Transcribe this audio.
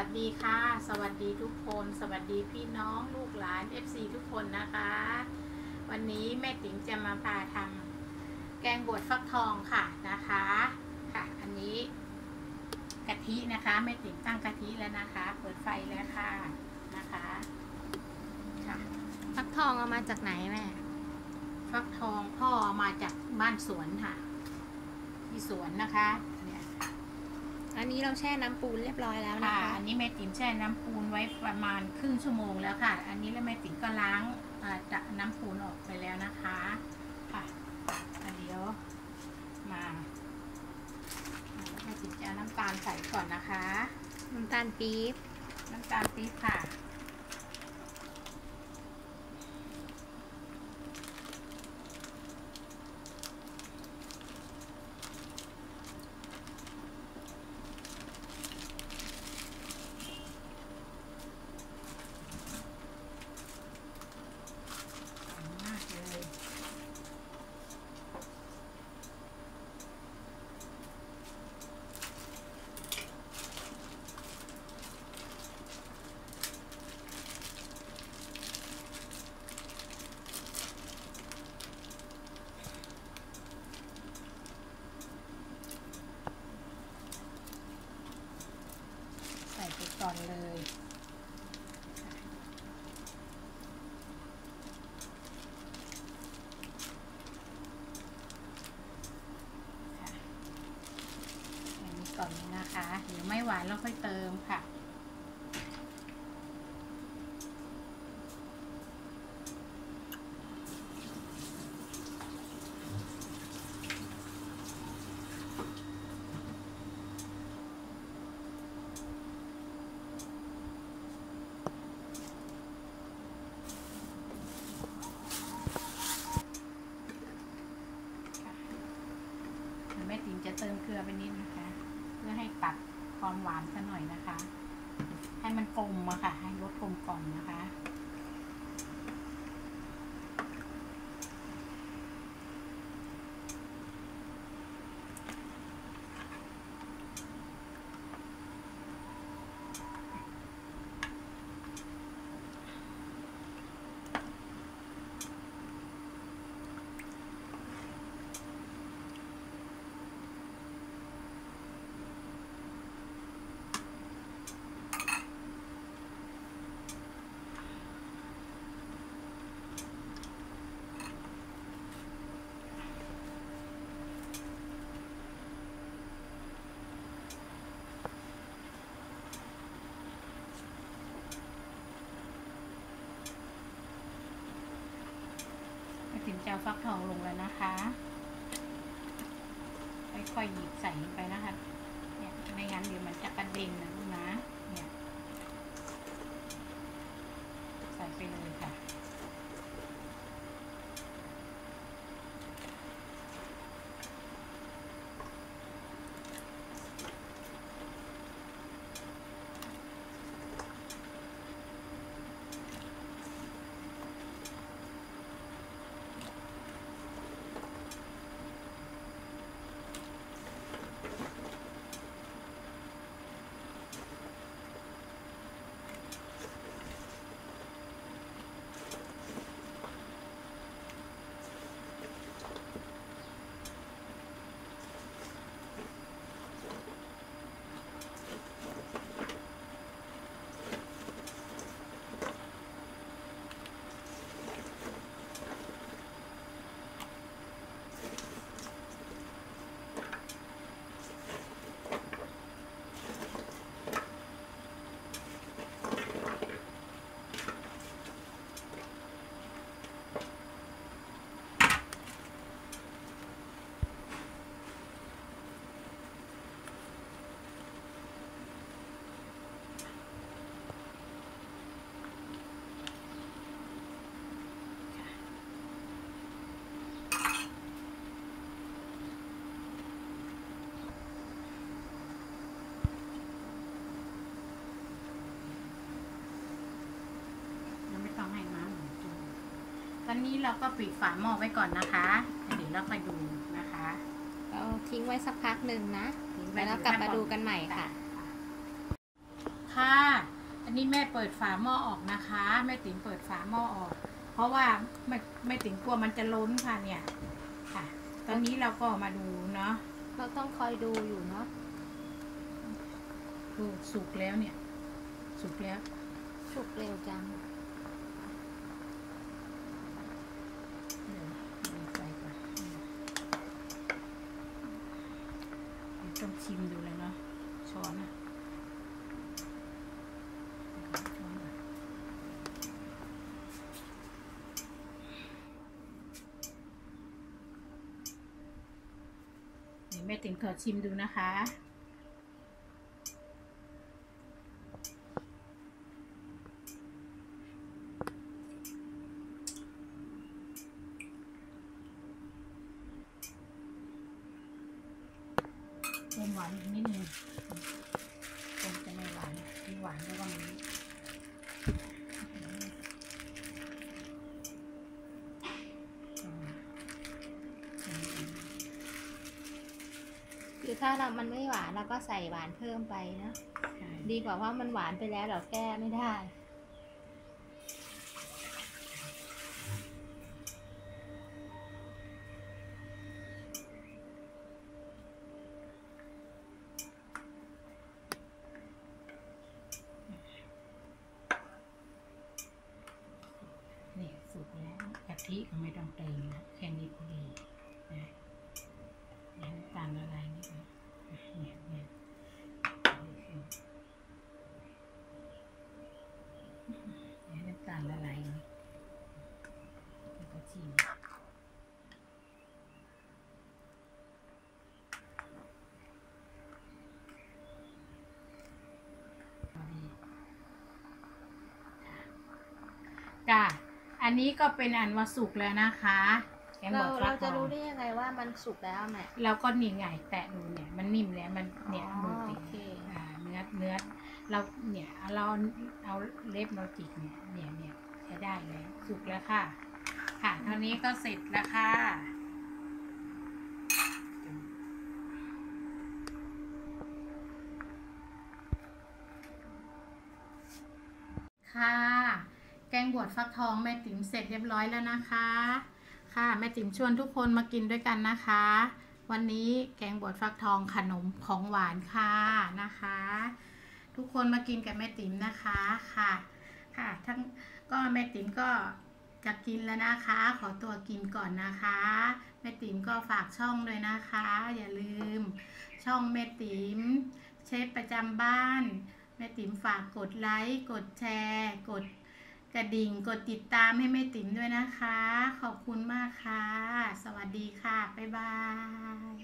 สดีค่ะสวัสดีทุกคนสวัสดีพี่น้องลูกหลาน FC ทุกคนนะคะวันนี้แม่ติ๋งจะมาพาทำแกงบวชฟักทองค่ะนะคะค่ะอันนี้กะทินะคะแม่ติ๋งตั้งกะทิแล้วนะคะเปิดไฟแล้วค่ะนะคะค่ะฟักทองเอามาจากไหนแม่ฟักทองพ่อเอามาจากบ้านสวนค่ะที่สวนนะคะเนี่ยอันนี้เราแช่น้ำปูนเรียบร้อยแล้วนะคะอันนี้แม่ติ๋มแช่น้ำปูนไว้ประมาณครึ่งชั่วโมงแล้วค่ะอันนี้แล้วแม่ติ๋มก็ล้างจากน้ำปูนออกไปแล้วนะคะค่ะเดี๋ยวมาแม่ติ๋มจะน้ำตาลใส่ก่อนนะคะน้ำตาลปี๊บค่ะใส่ไปก่อนเลยก่อนนี้นะคะเดี๋ยวไม่หวานแล้วค่อยเติมค่ะแม่ติ๋มจะเติมเกลือไปนิดนะคะเพื่อให้ตัดความหวานซะหน่อยนะคะให้มันกลมอะค่ะให้รสกลมกล่อมนะคะติ๋มจะเอาฟักทองลงแล้วนะคะค่อยๆหยิบใส่ไปนะคะเนี่ยไม่งั้นเดี๋ยวมันจะกระเด็นนะลูกนะเนี่ยใส่ไปเลยค่ะตอนนี้เราก็ปิดฝาหม้อไว้ก่อนนะคะเดี๋ยวเราไปดูนะคะเราทิ้งไว้สักพักหนึ่งนะแล้วกลับมาดูกันใหม่ค่ะค่ะนี่แม่เปิดฝาหม้อออกนะคะแม่ติ๋มเปิดฝาหม้อออกเพราะว่าแม่ติ๋มกลัวมันจะล้นค่ะเนี่ยค่ะตอนนี้เราก็มาดูเนาะเราต้องคอยดูอยู่เนาะดูสุกแล้วเนี่ยสุกแล้วสุกเร็วจังเดี๋ยวดูไฟก่อนเดี๋ยวต้องชิมดูเลยเนาะช้อนอะช้อนก่อนเดี๋ยวแม่ติ๋มขอชิมดูนะคะเติมหวานอีกนิดนึงคงจะไม่หวานมีหวานก็ว่านี้คือถ้ามันไม่หวานเราก็ใส่หวานเพิ่มไปนะดีกว่าเพราะมันหวานไปแล้วเราแก้ไม่ได้นี่สุกแล้วกะทิก็ไม่ต้องเติมนะแค่นี้พอดีนะน้ำตาลละลายนิดนึงเนี่ยน้ำตาลละลายแล้วก็ชิมจ้ะอันนี้ก็เป็นอันว่าสุกแล้วนะคะแกงบดฟัเรากทจะองรู้ได้ยังไงว่ามันสุกแล้วแม่เราก็นี่ไงแตะดูเนี่ยมันนิ่มแล้วมันเนี่ยอ๋อมือติดโอเคเนื้อเราเนี่ยเราเอาเล็บเราจิกเนี่ยใช้ได้แล้วสุกแล้วค่ะค่ะเท่านี้ก็เสร็จแล้วค่ะค่ะแกงบวชฟักทองแม่ติ๋มเสร็จเรียบร้อยแล้วนะคะค่ะแม่ติ๋มชวนทุกคนมากินด้วยกันนะคะ วันนี้แกงบวชฟักทองขนมของหวานค่ะนะคะ ทุกคนมากินกับแม่ติ๋มนะคะค่ะค่ะทั้งก็แม่ติ๋มก็จะกินแล้วนะคะ ขอตัวกินก่อนนะคะแม่ติ๋มก็ฝากช่องด้วยนะคะ อย่าลืมช่องแม่ติ๋มเชฟประจำบ้านแม่ติ๋มฝากกดไลค์กดแชร์กดกระดิ่งกดติดตามให้แม่ติ๋มด้วยนะคะขอบคุณมากค่ะสวัสดีค่ะบ๊ายบาย